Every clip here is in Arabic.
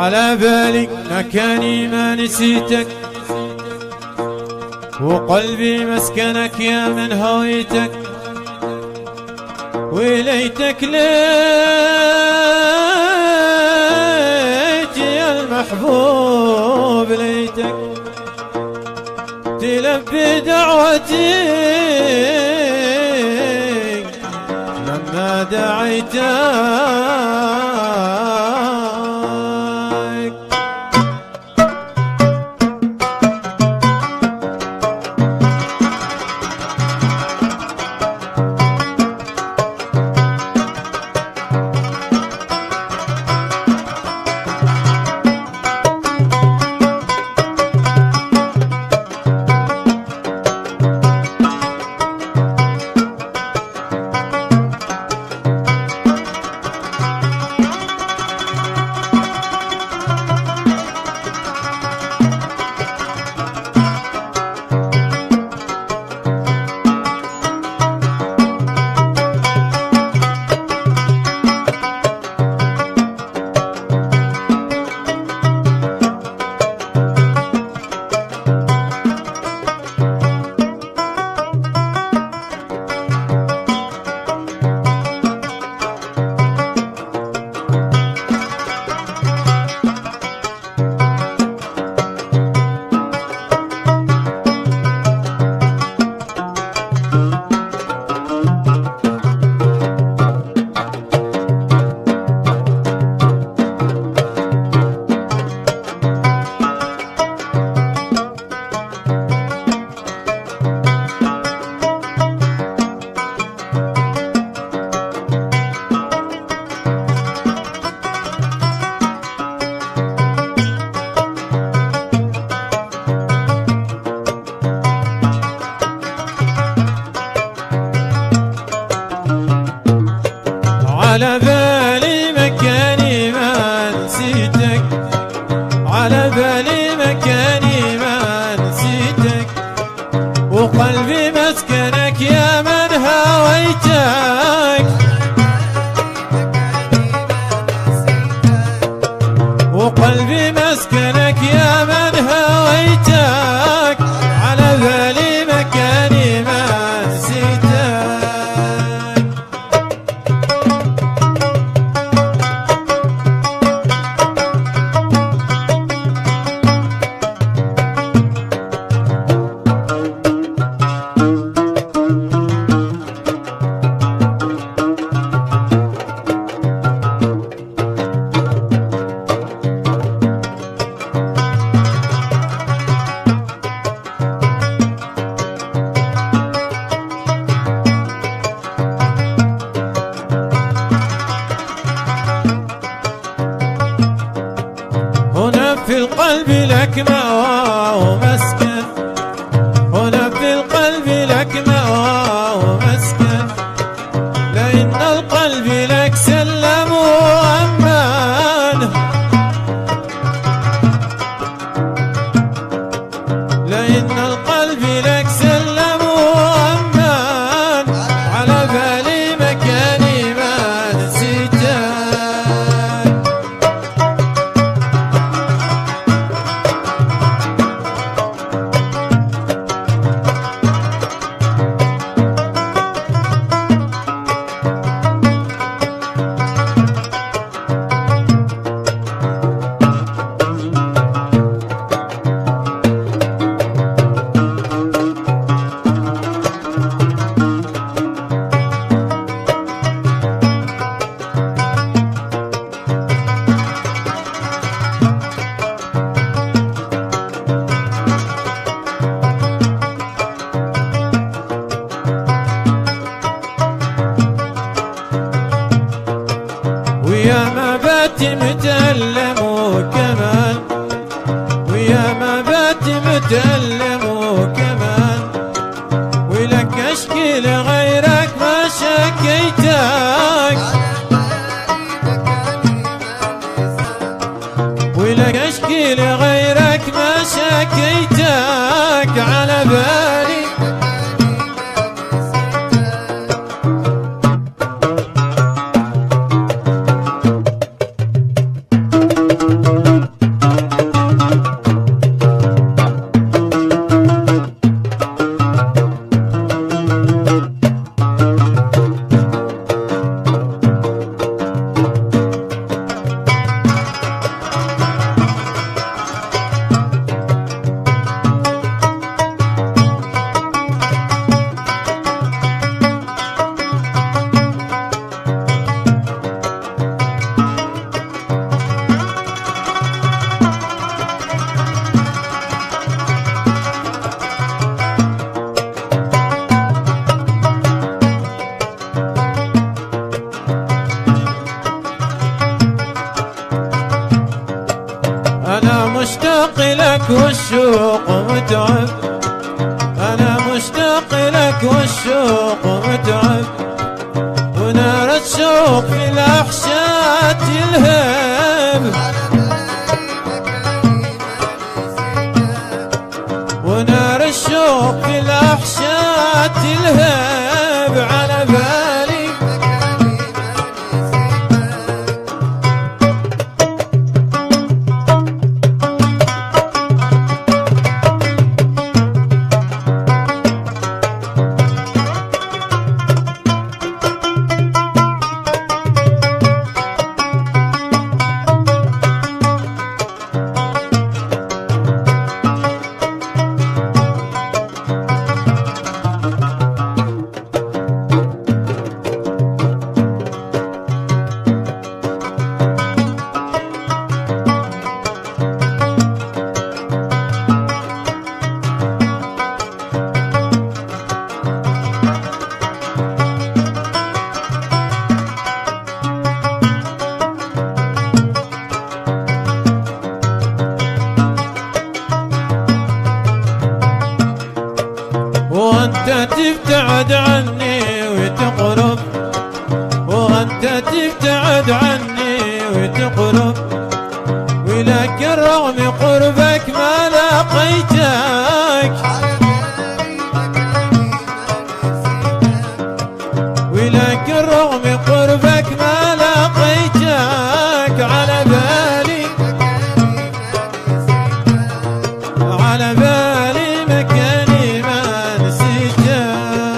على بالي مكاني ما نسيتك، وقلبي مسكنك يا من هويتك، وليتك ليت يا المحبوب ليتك تلبي دعوتي لما دعيتك. على بالي مكاني ما نسيتك، على بالي مكاني ما نسيتك، وقلبي مسكنك يا من هويتك، وقلبي مسكنك يا من هويتك، على بالي مكاني ما نسيتك. هنا في القلب لك مأوى ومسكن، هنا في القلب لك مأوى ومسكن، لأن القلب لك سلم وأمان، لأن القلب لك سلم وأمان، على بالي مكاني ما نسيتك. ويا ما باتي متألم وكمان، ويا ما باتي متألم وكمان، ولك أشكي لغيرك ما شكيتك، ولك أشكي لغيرك ما شكيتك، على بالي لك والشوق متعب، أنا مشتاق لك والشوق متعب، ونار الشوق في الأحشاء تلهب، ونار الشوق في الأحشاء تلهب على بالي. وانت تبتعد عني وتقرب، وانت تبتعد عني وتقرب، ولكن رغم قربك ما لقيتك، ولكن رغم قربك ما لقيتك، على بالي على بالي مكاني ما نسيتك.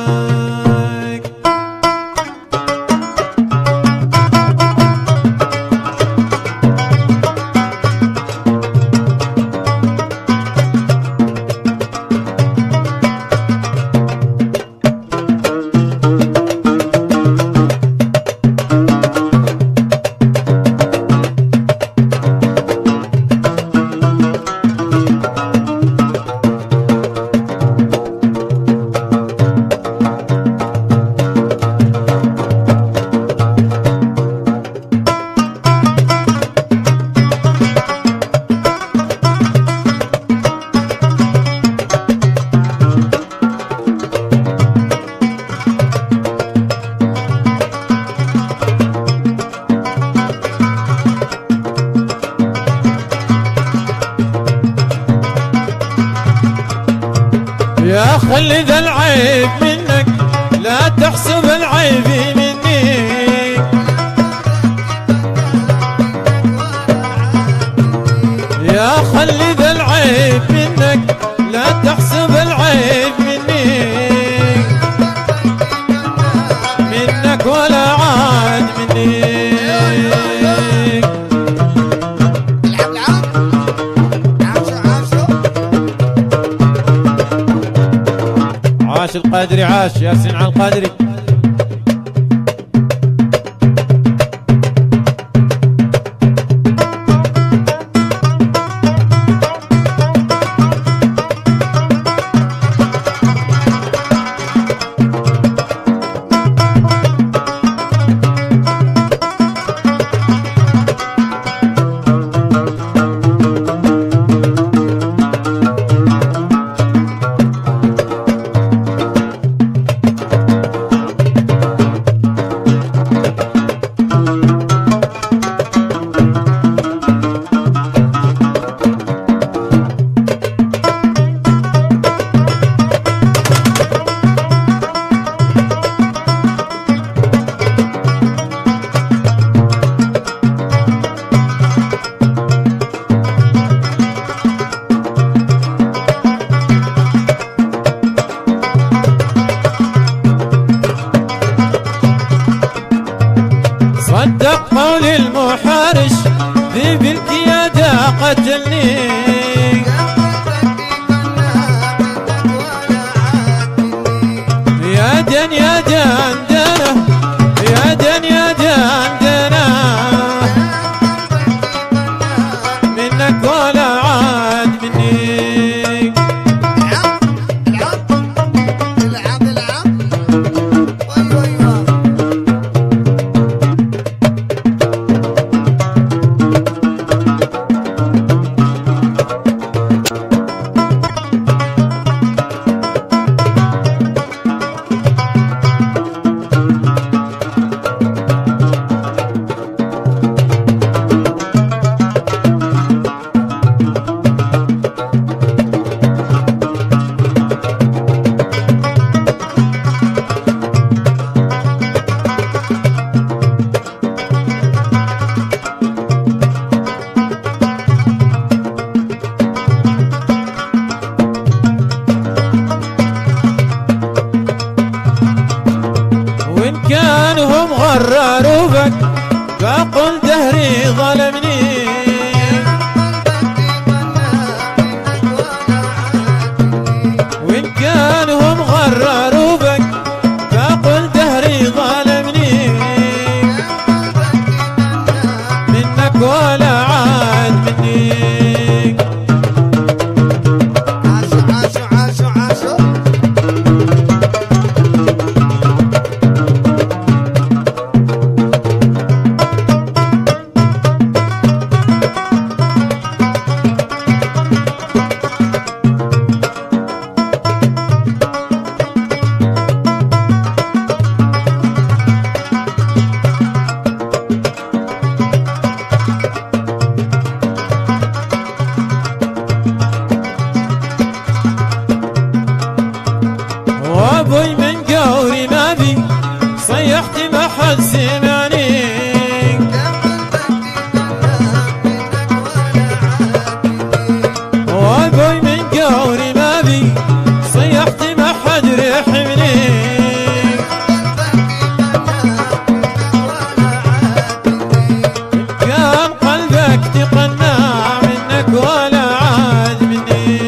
يا خلي ذا العيب منك، لا تحسب العيب مني، يا خلي ذا العيب منك، لا تحسب العيب مني، منك ولا عاد مني. عاش القادري، عاش ياسين على القادري. صدق قولي المحارش، ذي بالقيادة قتلني، يا دن يا دندنة، يا دن يا دندنة، منك ولا عاد مني. غرر بك فقل دهري ظلمني وإن كانهم غرروا بك فقل دهري ظلمني منك ولا عاد مني وابوي من قوري ما بي صيحت ما حد سمعني وابوي من قوري ما بي صيحت ما حد رحمني كان قلبك تقنع منك ولا عاد مني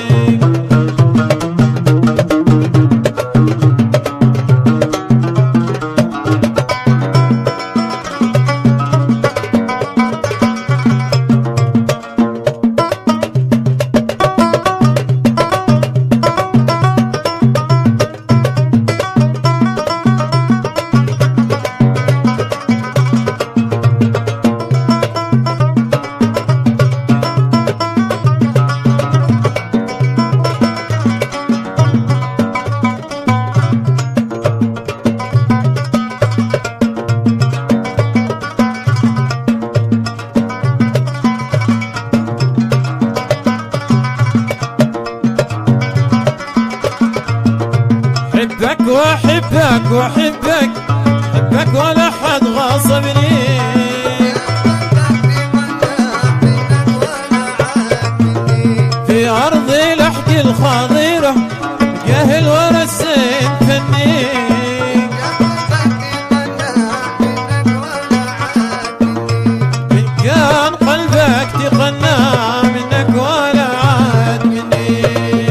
حبك واحبك واحبك حبك ولا حد غاصبني في أرضي لحدي الخضيرة جاهل ورا السين فني إن كان قلبك تقنع منك ولا عاد مني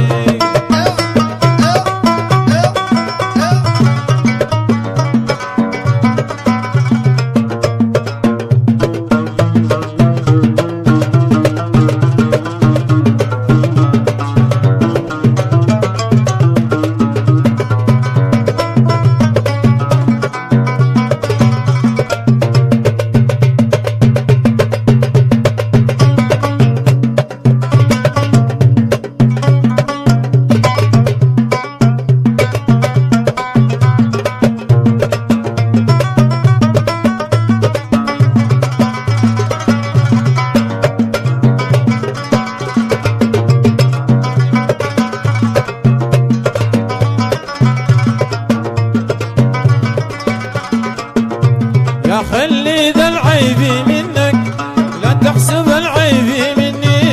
يا خلي ذا العيب منك لا تحسب العيب مني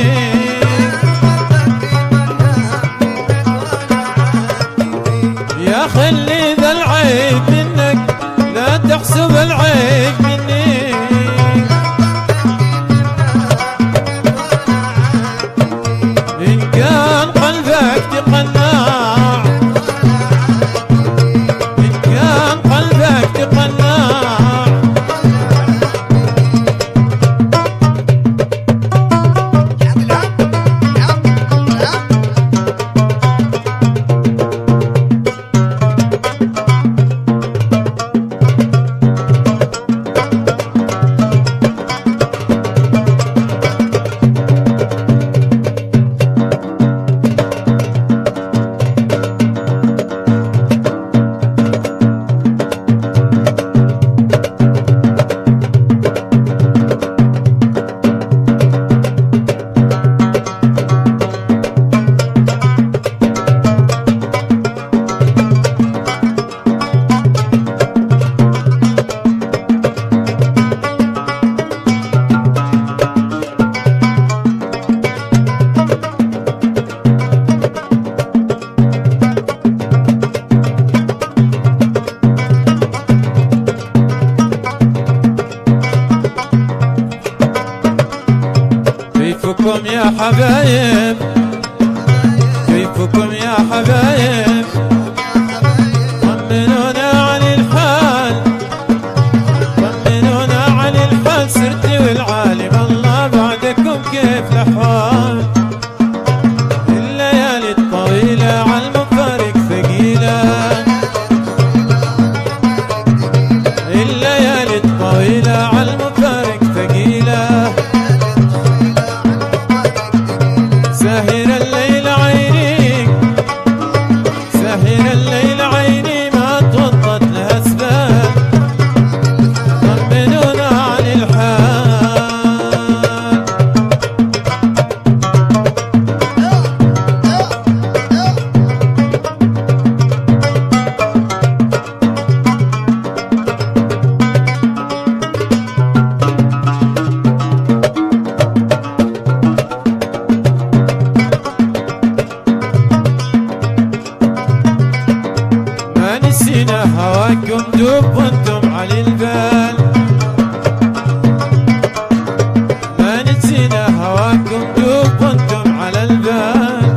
يا خلي ذا العيب منك لا تحسب العيب مني إن كان قلبك تقنع إن كان قلبك تقنع حبايب كيفكم يا حبايب طمنونا عن الحال طمنونا عن الحال سرتي والعالم الله بعدكم كيف الأحوال الليالي الطويلة عالمفارق ثقيلة الليالي الطويلة عالمفارق ثقيلة ساهر الليل عيني ساهر الليل عيني ما توطت لها اسباب طمنونا عن الحال نسينا هواكم دوب وانتم على البال ما نسينا هواكم دوب وانتم على البال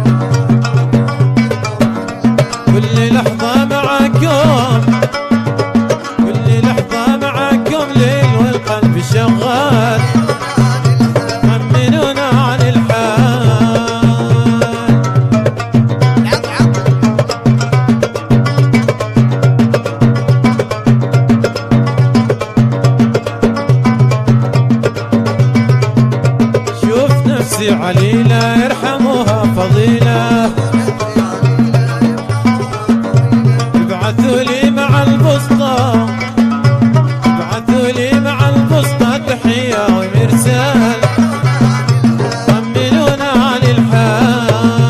كل لحظة معاكم كل لحظة معاكم ليل والقلب شغال طمنونا عن الحال نفسي عليلة يرحموها فضيلة ابعثوا لي مع البسطة ابعثوا لي مع البسطة تحية ومرسال طمنونا عن الحال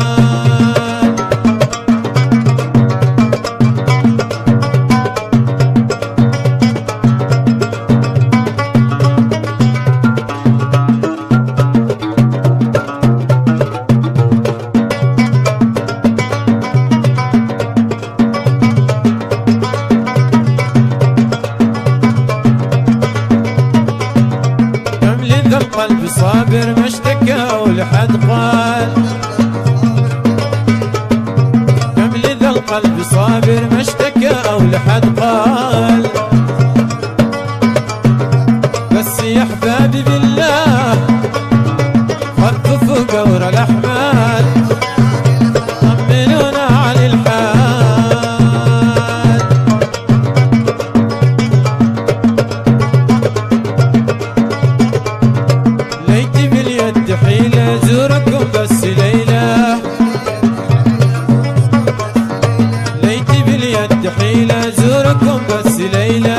القلب صابر ما اشتكى ولحد قال كم لذا القلب صابر ما اشتكى او لحد قال بس يا احبابي بالله خففوا قور الاحمال طمنونا عن الحال حيلة زوركم بس ليلة ليتي باليد حيلة زوركم بس ليلة